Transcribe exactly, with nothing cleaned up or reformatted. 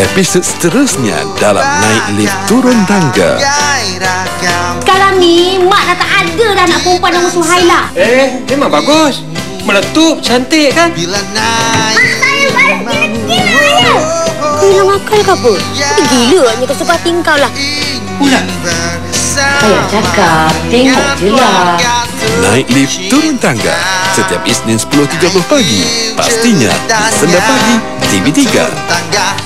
Episod seterusnya dalam Naik Lift Turun Tangga. Sekarang ni mak dah tak ada dah nak perempuan nama Suhaila. Eh, memang bagus. Meletup, cantik kan? Mak saya baru gila-gila ya. Kau hilang akal ke apa? Tapi gila hanya kesukaan tingkau lah. Pula. Saya cakap, tengok je lah. Naik Lift Turun Tangga setiap Isnin sepuluh tiga puluh pagi. Pastinya di Senda Pagi T V tiga.